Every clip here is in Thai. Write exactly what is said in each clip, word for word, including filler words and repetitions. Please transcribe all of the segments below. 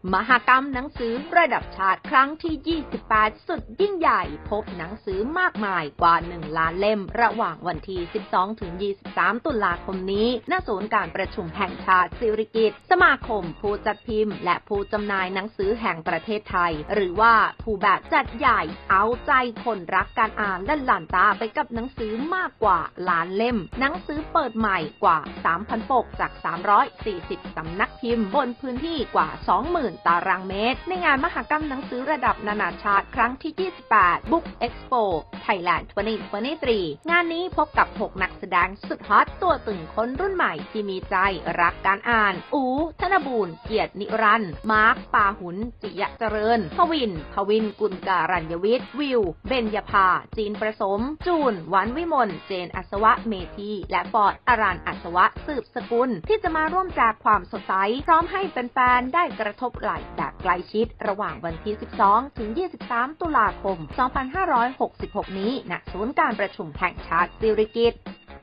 มหกรรมหนังสือระดับชาติครั้งที่ ยี่สิบแปด สุดยิ่งใหญ่พบหนังสือมากมายกว่า หนึ่ง ล้านเล่มระหว่างวันที่ สิบสองถึงยี่สิบสาม ตุลาคมนี้ณศูนย์การประชุมแห่งชาติสิริกิติ์สมาคมผู้จัดพิมพ์และผู้จำหน่ายหนังสือแห่งประเทศไทยหรือว่าผู้แบบจัดใหญ่เอาใจคนรักการอ่านและหลั่นตาไปกับหนังสือมากกว่าล้านเล่มหนังสือเปิดใหม่กว่า สามพัน ปกจาก สามร้อยสี่สิบ สำนักพิมพ์บนพื้นที่กว่า สองหมื่น ตารางเมตรในงานมหกรรมหนังสือระดับนานาชาติครั้งที่ ยี่สิบแปด Book Expo Thailand สองพันยี่สิบสาม งานนี้พบกับ หก นักแสดงสุดฮอตตัวตึงคนรุ่นใหม่ที่มีใจรักการอ่านอู๋ ธนบูรณ์ เกียรตินิรันดร์มาร์ค ปาหุน จิยะเจริญพวิน พวิน กุลการัญวิทย์ วิว เบญญภา จีนประสม จูน หวานวิมล เจน อัศวะ เมธีและฟอร์ด อรัน อัศวะ สืบสกุลที่จะมาร่วมแจกความสดใสพร้อมให้แฟนๆได้กระทบไหล่แบบใกล้ชิดระหว่างวันที่ สิบสองถึงยี่สิบสาม ตุลาคม สองพันห้าร้อยหกสิบหก นี้ณศูนย์การประชุมแห่งชาติสิริกิติ์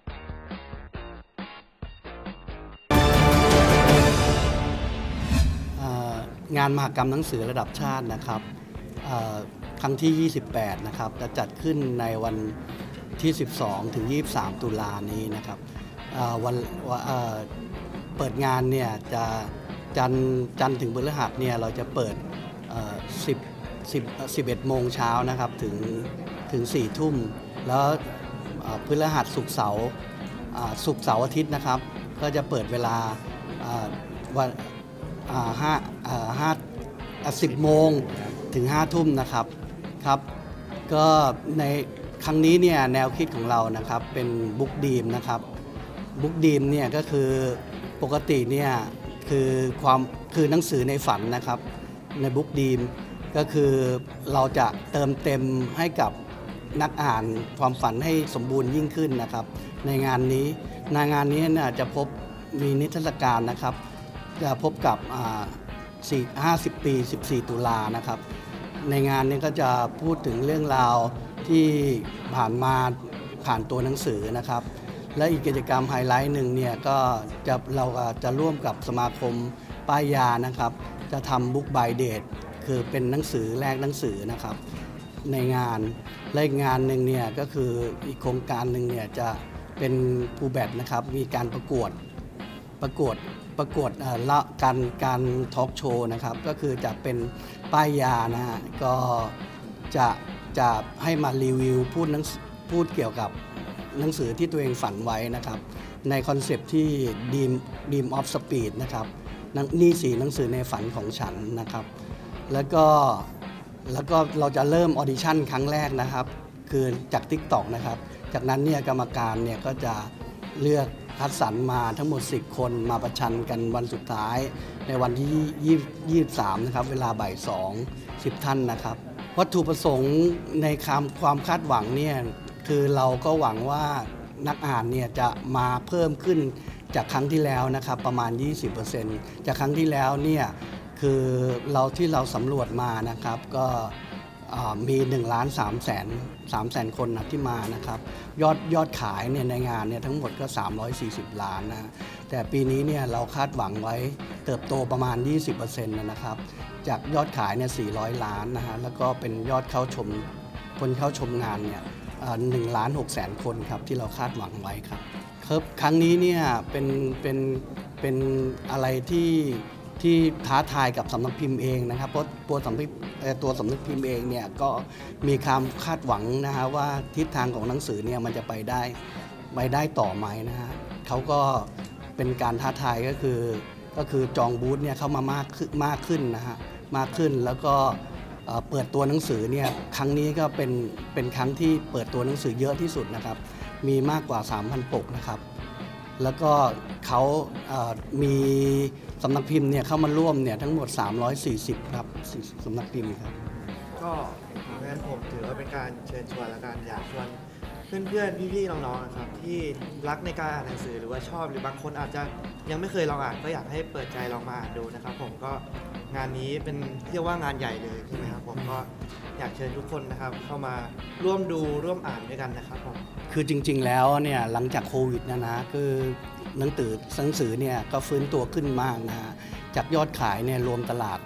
งานมหกรรมหนังสือระดับชาตินะครับครั้งที่ ยี่สิบแปด นะครับจะจัดขึ้นในวันที่ สิบสองถึงยี่สิบสาม ตุลานี้นะครับวันเปิดงานเนี่ยจะจันทร์จันทร์ถึงพฤหัสเนี่ยเราจะเปิดสิบ สิบ สิบเอ็ด โมงเช้านะครับถึงถึง สี่ ทุ่มแล้วพฤหัสศุกร์เสาร์ศุกร์เสาร์อาทิตย์นะครับก็จะเปิดเวลาวันห้าห้าสิบโมงถึงห้าทุ่มนะครับครับก็ในครั้งนี้เนี่ยแนวคิดของเรานะครับเป็นบุ๊กดีมนะครับบุ๊กดีมเนี่ยก็คือปกติเนี่ยคือความคือหนังสือในฝันนะครับในบุ๊กดีมก็คือเราจะเติมเต็มให้กับนักอ่านความฝันให้สมบูรณ์ยิ่งขึ้นนะครับในงานนี้ในงานนี้เนี่ยจะพบมีนิทรรศการนะครับจะพบกับห้าสิบ ปี สิบสี่ ตุลานะครับในงานนี้ก็จะพูดถึงเรื่องราวที่ผ่านมาผ่านตัวหนังสือนะครับและอีกกิจกรรมไฮไลท์หนึ่งเนี่ยก็จะเราจะร่วมกับสมาคมป้ายยานะครับจะทำบุ๊กบายเดทคือเป็นหนังสือแลกหนังสือนะครับในงานและอีกงานหนึ่งเนี่ยก็คืออีกโครงการหนึ่งเนี่ยจะเป็นภูแบตนะครับมีการประกวดประกวดประกวดละการการทอล์กโชว์นะครับก็คือจะเป็นป้ายยานะฮะก็จะจะให้มารีวิวพูดหนังพูดเกี่ยวกับหนังสือที่ตัวเองฝันไว้นะครับในคอนเซปต์ที่ Dream Dream of Speed นะครับนี่สีหนังสือในฝันของฉันนะครับแล้วก็แล้วก็เราจะเริ่มออดิชั่นครั้งแรกนะครับคือจาก ติ๊กต็อก นะครับจากนั้นเนี่ยกรรมการเนี่ยก็จะเลือกคัดสรรมาทั้งหมดสิบคนมาประชันกันวันสุดท้ายในวันที่ยี่สิบสามนะครับเวลาบ่ายสอง สิบท่านนะครับวัตถุประสงค์ในความความคาดหวังเนี่ยคือเราก็หวังว่านักอ่านเนี่ยจะมาเพิ่มขึ้นจากครั้งที่แล้วนะครับประมาณ ยี่สิบเปอร์เซ็นต์ จากครั้งที่แล้วเนี่ยคือเราที่เราสำรวจมานะครับก็มีหนึ่งล้านสามแสน สามแสนคนนะที่มานะครับยอดยอดขายเนี่ยในงานเนี่ยทั้งหมดก็สามร้อยสี่สิบล้านนะแต่ปีนี้เนี่ยเราคาดหวังไว้เติบโตประมาณ ยี่สิบเปอร์เซ็นต์ นะครับจากยอดขายเนี่ยสี่ร้อยล้านนะฮะแล้วก็เป็นยอดเข้าชมคนเข้าชมงานเนี่ยหนึ่งล้านหกแสนคนครับที่เราคาดหวังไว้ครับครับครั้งนี้เนี่ยเป็นเป็นเป็นอะไรที่ที่ท้าทายกับสำนักพิมพ์เองนะครับเพราะตัวสำนักตัวสำนักพิมพ์เองเนี่ยก็มีความคาดหวังนะฮะว่าทิศทางของหนังสือเนี่ยมันจะไปได้ไปได้ต่อไหมนะฮะเขาก็เป็นการท้าทายก็คือก็คือจองบูธเนี่ยเข้ามามากขึ้นมากขึ้นนะฮะมากขึ้นแล้วก็เปิดตัวหนังสือเนี่ยครั้งนี้ก็เป็นเป็นครั้งที่เปิดตัวหนังสือเยอะที่สุดนะครับมีมากกว่า สามพัน ปกนะครับแล้วก็เขามีสำนักพิมพ์เนี่ยเข้ามาร่วมเนี่ยทั้งหมดสามร้อยสี่สิบครับสำนักพิมพ์ครับก็งั้นผมถือว่าเป็นการเชิญชวนและการอยากชวนเพื่อนๆพี่ๆน้องๆนะครับที่รักในการอ่านหนังสือหรือว่าชอบหรือบางคนอาจจะยังไม่เคยลองอ่านก็อยากให้เปิดใจลองมาอ่านดูนะครับผมก็งานนี้เป็นเรียกว่างานใหญ่เลยใช่ไหมครับผมก็อยากเชิญทุกคนนะครับเข้ามาร่วมดูร่วมอ่านด้วยกันนะครับผมคือจริงๆแล้วเนี่ยหลังจากโควิดนะนะคือหนังสือหนังสือเนี่ยก็ฟื้นตัวขึ้นมากนะจากยอดขายเนี่ยรวมตลาด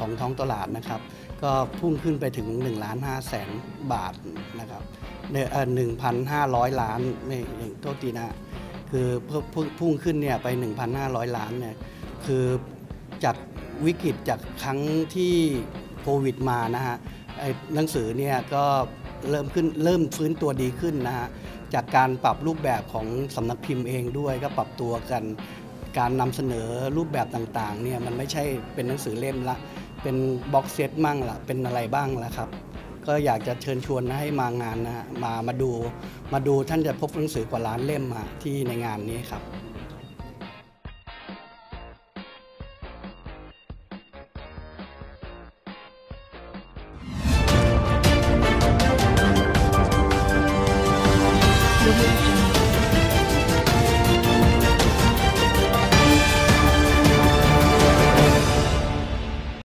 ของท้องตลาดนะครับก็พุ่งขึ้นไปถึงหนึ่งล้านห้าแสนบาทนะครับหนึ่งพันห้าร้อยล้านไม่โทษทีนะคือพุ่งขึ้นเนี่ยไป หนึ่งพันห้าร้อย ล้านเนี่ยคือจากวิกฤตจากครั้งที่โควิดมานะฮะไอ้หนังสือเนี่ยก็เริ่มขึ้นเริ่มฟื้นตัวดีขึ้นนะฮะจากการปรับรูปแบบของสำนักพิมพ์เองด้วยก็ปรับตัวกันการนำเสนอรูปแบบต่างๆเนี่ยมันไม่ใช่เป็นหนังสือเล่มละเป็นบ็อกเซตมั่งละเป็นอะไรบ้างละครับก็อยากจะเชิญชวนให้มางานนะฮะมามาดูมาดูท่านจะพบหนังสือกว่าล้านเล่มที่ในงานนี้ครับ